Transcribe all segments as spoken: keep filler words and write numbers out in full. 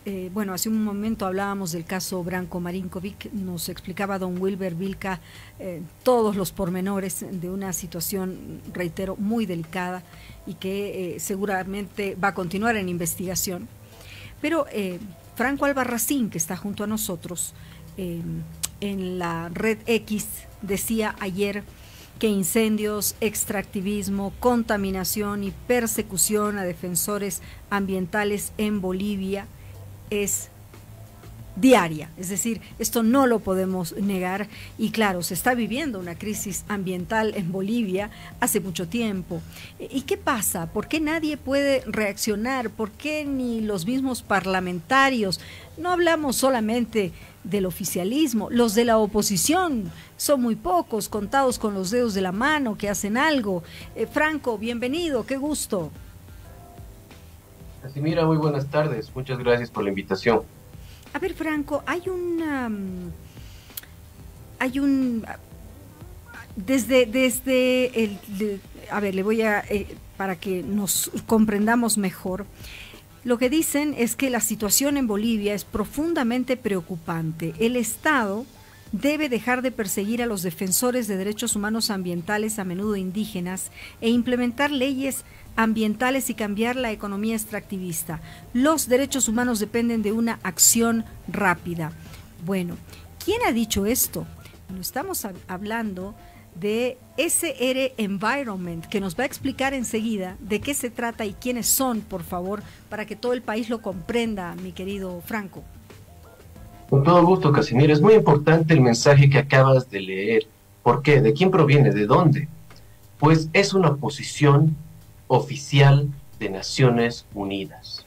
Eh, bueno, hace un momento hablábamos del caso Branko Marinkovic, nos explicaba don Wilber Vilca eh, todos los pormenores de una situación, reitero, muy delicada y que eh, seguramente va a continuar en investigación. Pero eh, Franco Albarracín, que está junto a nosotros eh, en la red X, decía ayer que incendios, extractivismo, contaminación y persecución a defensores ambientales en Bolivia es diaria, es decir, esto no lo podemos negar y claro, se está viviendo una crisis ambiental en Bolivia hace mucho tiempo. ¿Y qué pasa? ¿Por qué nadie puede reaccionar? ¿Por qué ni los mismos parlamentarios? No hablamos solamente del oficialismo, los de la oposición son muy pocos, contados con los dedos de la mano que hacen algo. Eh, Franco, bienvenido, qué gusto. Casimira, muy buenas tardes. Muchas gracias por la invitación. A ver, Franco, hay una, hay un, desde, desde el, de, a ver, le voy a, eh, para que nos comprendamos mejor, lo que dicen es que la situación en Bolivia es profundamente preocupante. El Estado debe dejar de perseguir a los defensores de derechos humanos ambientales, a menudo indígenas, e implementar leyes ambientales y cambiar la economía extractivista. Los derechos humanos dependen de una acción rápida. Bueno, ¿quién ha dicho esto? Bueno, estamos hablando de S R Environment, que nos va a explicar enseguida de qué se trata y quiénes son, por favor, para que todo el país lo comprenda, mi querido Franco. Con todo gusto, Casimira. Es muy importante el mensaje que acabas de leer. ¿Por qué? ¿De quién proviene? ¿De dónde? Pues es una posición oficial de Naciones Unidas.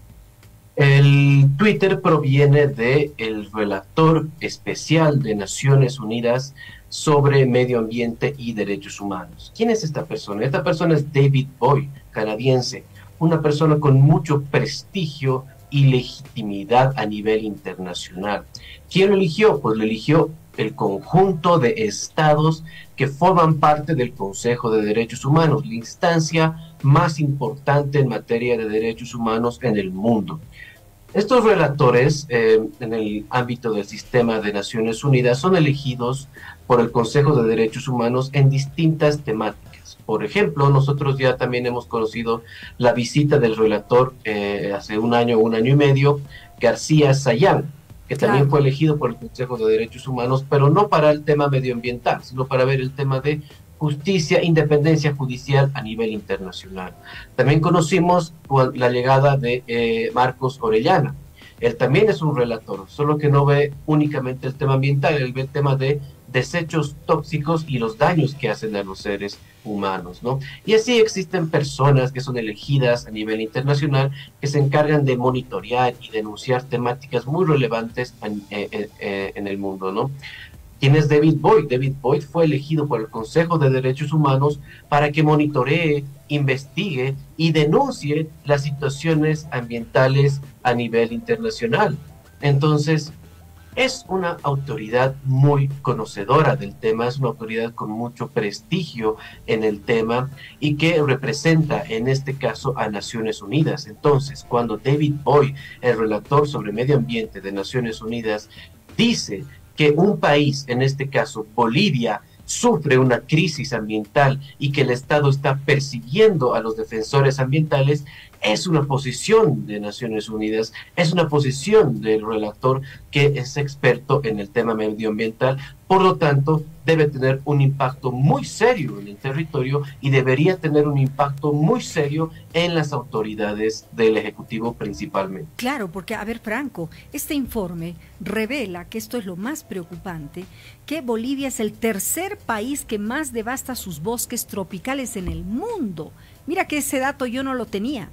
El Twitter proviene del relator especial de Naciones Unidas sobre medio ambiente y derechos humanos. ¿Quién es esta persona? Esta persona es David Boyd, canadiense, una persona con mucho prestigio y legitimidad a nivel internacional. ¿Quién lo eligió? Pues lo eligió el conjunto de estados que forman parte del Consejo de Derechos Humanos, la instancia más importante en materia de derechos humanos en el mundo. Estos relatores, eh, en el ámbito del sistema de Naciones Unidas, son elegidos por el Consejo de Derechos Humanos en distintas temáticas. Por ejemplo, nosotros ya también hemos conocido la visita del relator eh, hace un año, un año y medio, García Sayán, que también claro. fue elegido por el Consejo de Derechos Humanos, pero no para el tema medioambiental, sino para ver el tema de justicia, independencia judicial a nivel internacional. También conocimos la llegada de eh, Marcos Orellana. Él también es un relator, solo que no ve únicamente el tema ambiental, él ve el tema de desechos tóxicos y los daños que hacen a los seres humanos, ¿no? Y así existen personas que son elegidas a nivel internacional que se encargan de monitorear y denunciar temáticas muy relevantes en, en, en el mundo, ¿no? ¿Quién es David Boyd? David Boyd fue elegido por el Consejo de Derechos Humanos para que monitoree, investigue y denuncie las situaciones ambientales a nivel internacional. Entonces, es una autoridad muy conocedora del tema, es una autoridad con mucho prestigio en el tema y que representa en este caso a Naciones Unidas. Entonces, cuando David Boyd, el relator sobre medio ambiente de Naciones Unidas, dice que un país, en este caso Bolivia, sufre una crisis ambiental y que el Estado está persiguiendo a los defensores ambientales, es una posición de Naciones Unidas, es una posición del relator que es experto en el tema medioambiental, por lo tanto debe tener un impacto muy serio en el territorio y debería tener un impacto muy serio en las autoridades del Ejecutivo principalmente. Claro, porque, a ver, Franco, este informe revela, que esto es lo más preocupante, que Bolivia es el tercer país que más devasta sus bosques tropicales en el mundo. Mira que ese dato yo no lo tenía.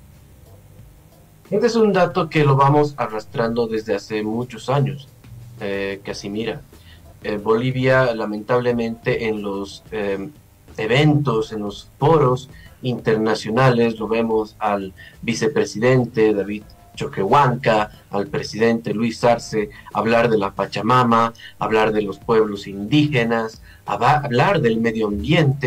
Este es un dato que lo vamos arrastrando desde hace muchos años, eh, Casimira. Eh, Bolivia, lamentablemente, en los eh, eventos, en los foros internacionales, lo vemos al vicepresidente David Choquehuanca, al presidente Luis Arce, hablar de la Pachamama, hablar de los pueblos indígenas, hablar del medio ambiente,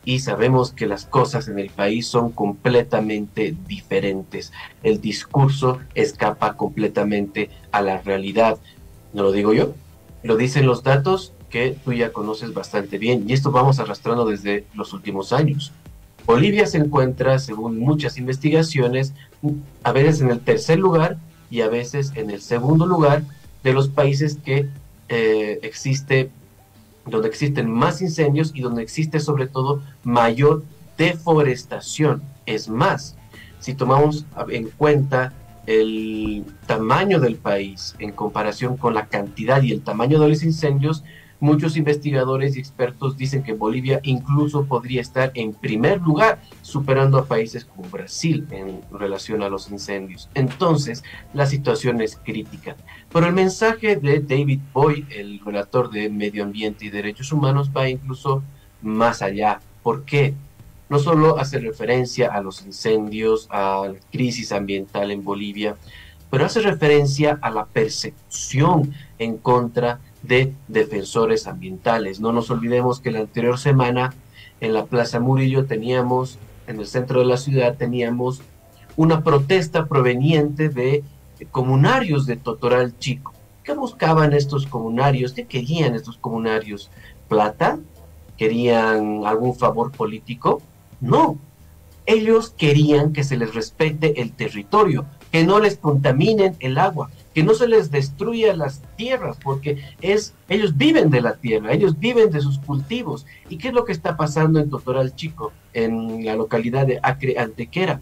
y sabemos que las cosas en el país son completamente diferentes. El discurso escapa completamente a la realidad. No lo digo yo, lo dicen los datos que tú ya conoces bastante bien, y esto vamos arrastrando desde los últimos años. Bolivia se encuentra, según muchas investigaciones, a veces en el tercer lugar y a veces en el segundo lugar de los países que eh, existe, donde existen más incendios y donde existe sobre todo mayor deforestación. Es más, si tomamos en cuenta el tamaño del país en comparación con la cantidad y el tamaño de los incendios, muchos investigadores y expertos dicen que Bolivia incluso podría estar en primer lugar, superando a países como Brasil en relación a los incendios. Entonces, la situación es crítica. Pero el mensaje de David Boyd, el relator de Medio Ambiente y Derechos Humanos, va incluso más allá. ¿Por qué? No solo hace referencia a los incendios, a la crisis ambiental en Bolivia, pero hace referencia a la persecución en contra de defensores ambientales. No nos olvidemos que la anterior semana en la Plaza Murillo teníamos, en el centro de la ciudad, teníamos una protesta proveniente de comunarios de Totoral Chico. ¿Qué buscaban estos comunarios? ¿Qué querían estos comunarios? ¿Plata? ¿Querían algún favor político? No. Ellos querían que se les respete el territorio, que no les contaminen el agua, que no se les destruya las tierras, porque es, ellos viven de la tierra, ellos viven de sus cultivos. ¿Y qué es lo que está pasando en Totoral Chico, en la localidad de Acre Antequera?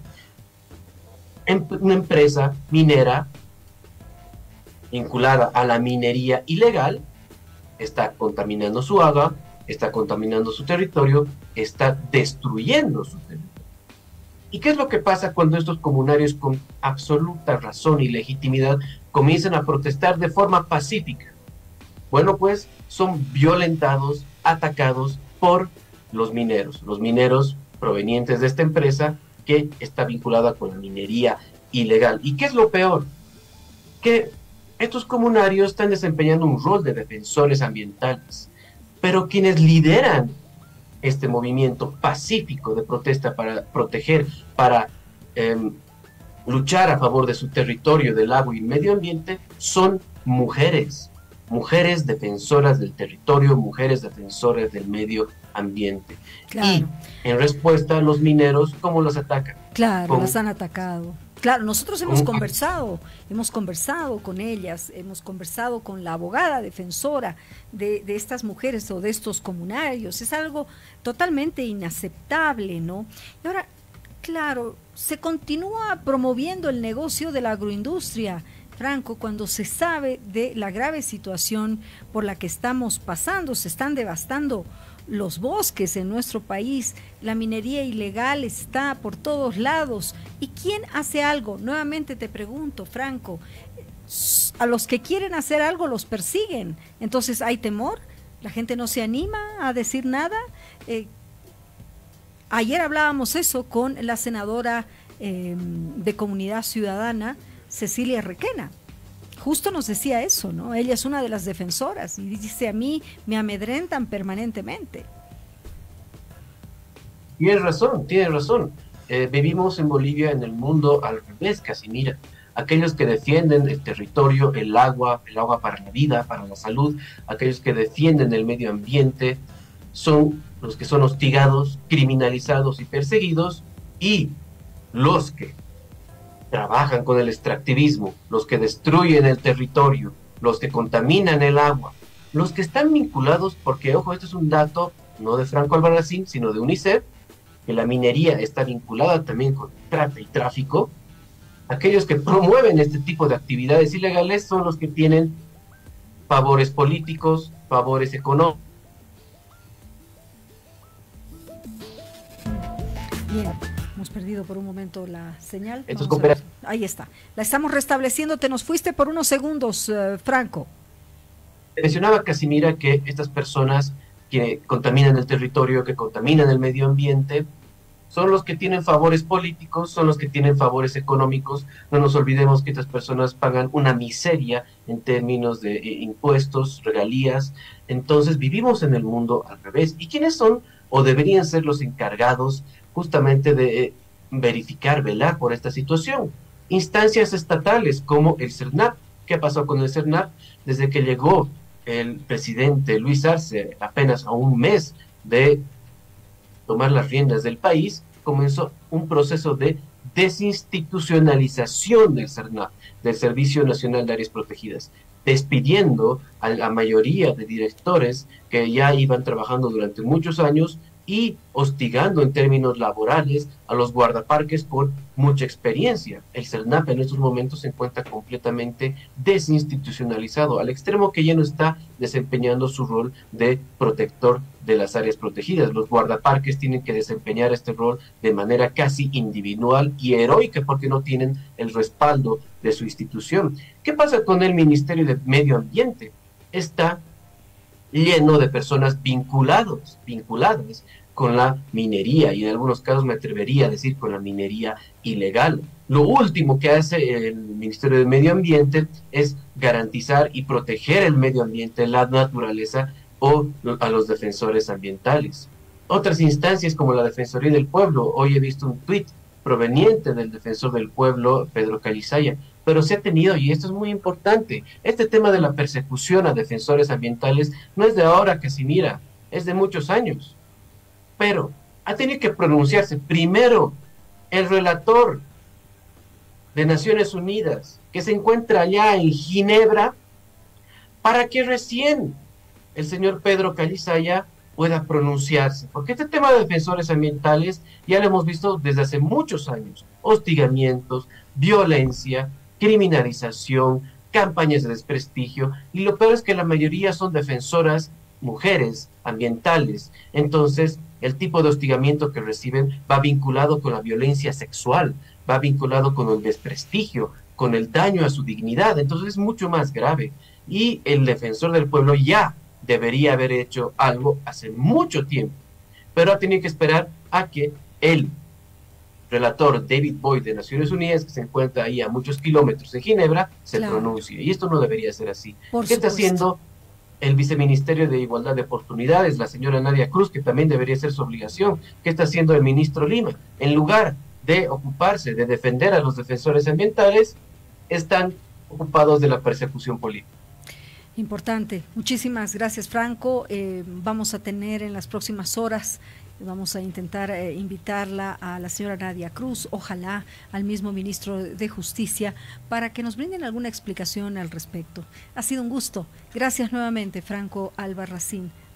En una empresa minera vinculada a la minería ilegal está contaminando su agua, está contaminando su territorio, está destruyendo su territorio. ¿Y qué es lo que pasa cuando estos comunarios con absoluta razón y legitimidad comienzan a protestar de forma pacífica? Bueno, pues son violentados, atacados por los mineros, los mineros provenientes de esta empresa que está vinculada con la minería ilegal. ¿Y qué es lo peor? Que estos comunarios están desempeñando un rol de defensores ambientales, pero quienes lideran este movimiento pacífico de protesta para proteger, para eh, luchar a favor de su territorio, del agua y el medio ambiente, son mujeres, mujeres defensoras del territorio, mujeres defensoras del medio ambiente. Claro. Y en respuesta, los mineros, ¿cómo los atacan? Claro, Con... los han atacado. Claro, nosotros hemos conversado, hemos conversado con ellas, hemos conversado con la abogada defensora de, de estas mujeres o de estos comunarios. Es algo totalmente inaceptable, ¿no? Y ahora, claro, se continúa promoviendo el negocio de la agroindustria, Franco, cuando se sabe de la grave situación por la que estamos pasando. Se están devastando los bosques en nuestro país, la minería ilegal está por todos lados. ¿Y quién hace algo? Nuevamente te pregunto, Franco, a los que quieren hacer algo los persiguen. Entonces, ¿hay temor? ¿La gente no se anima a decir nada? Eh, ayer hablábamos eso con la senadora eh, de Comunidad Ciudadana, Cecilia Requena. Justo nos decía eso, ¿no? Ella es una de las defensoras y dice: a mí me amedrentan permanentemente. Tienes razón, tienes razón. Eh, vivimos en Bolivia en el mundo al revés, Casimira. Aquellos que defienden el territorio, el agua, el agua para la vida, para la salud, aquellos que defienden el medio ambiente, son los que son hostigados, criminalizados y perseguidos, y los que trabajan con el extractivismo, los que destruyen el territorio, los que contaminan el agua, los que están vinculados, porque ojo, esto es un dato no de Franco Albarracín, sino de UNICEF, que la minería está vinculada también con trata y tráfico. Aquellos que promueven este tipo de actividades ilegales son los que tienen favores políticos, favores económicos. Bien. Hemos perdido por un momento la señal. Entonces, ahí está. La estamos restableciendo. Te nos fuiste por unos segundos, uh, Franco. Mencionaba Casimira que estas personas que contaminan el territorio, que contaminan el medio ambiente, son los que tienen favores políticos, son los que tienen favores económicos. No nos olvidemos que estas personas pagan una miseria en términos de eh, impuestos, regalías. Entonces vivimos en el mundo al revés. ¿Y quiénes son o deberían ser los encargados justamente de eh, verificar, velar por esta situación. Instancias estatales como el CERNAP. ¿Qué pasó con el CERNAP? Desde que llegó el presidente Luis Arce, apenas a un mes de tomar las riendas del país, comenzó un proceso de desinstitucionalización del CERNAP, del Servicio Nacional de Áreas Protegidas, despidiendo a la mayoría de directores que ya iban trabajando durante muchos años y hostigando en términos laborales a los guardaparques con mucha experiencia. El CERNAP en estos momentos se encuentra completamente desinstitucionalizado, al extremo que ya no está desempeñando su rol de protector de las áreas protegidas. Los guardaparques tienen que desempeñar este rol de manera casi individual y heroica porque no tienen el respaldo de su institución. ¿Qué pasa con el Ministerio de Medio Ambiente? Está lleno de personas vinculados, vinculadas con la minería y en algunos casos me atrevería a decir con la minería ilegal. Lo último que hace el Ministerio de Medio Ambiente es garantizar y proteger el medio ambiente, la naturaleza o a los defensores ambientales. Otras instancias como la Defensoría del Pueblo, hoy he visto un tuit proveniente del defensor del pueblo, Pedro Calizaya, pero se ha tenido, y esto es muy importante, este tema de la persecución a defensores ambientales no es de ahora, Casimira, es de muchos años, pero ha tenido que pronunciarse primero el relator de Naciones Unidas, que se encuentra allá en Ginebra, para que recién el señor Pedro Calizaya pueda pronunciarse, porque este tema de defensores ambientales ya lo hemos visto desde hace muchos años, hostigamientos, violencia, criminalización, campañas de desprestigio, y lo peor es que la mayoría son defensoras, mujeres, ambientales. Entonces, el tipo de hostigamiento que reciben va vinculado con la violencia sexual, va vinculado con el desprestigio, con el daño a su dignidad, entonces es mucho más grave. Y el defensor del pueblo ya debería haber hecho algo hace mucho tiempo, pero ha tenido que esperar a que el relator David Boyd de Naciones Unidas, que se encuentra ahí a muchos kilómetros de Ginebra, se claro. pronuncie. Y esto no debería ser así. Por ¿Qué supuesto. Está haciendo el Viceministerio de Igualdad de Oportunidades, la señora Nadia Cruz, que también debería ser su obligación? ¿Qué está haciendo el ministro Lima? En lugar de ocuparse de defender a los defensores ambientales, están ocupados de la persecución política. Importante. Muchísimas gracias, Franco. Eh, vamos a tener en las próximas horas, vamos a intentar eh, invitarla a la señora Nadia Cruz, ojalá al mismo ministro de Justicia, para que nos brinden alguna explicación al respecto. Ha sido un gusto. Gracias nuevamente, Franco Albarracín.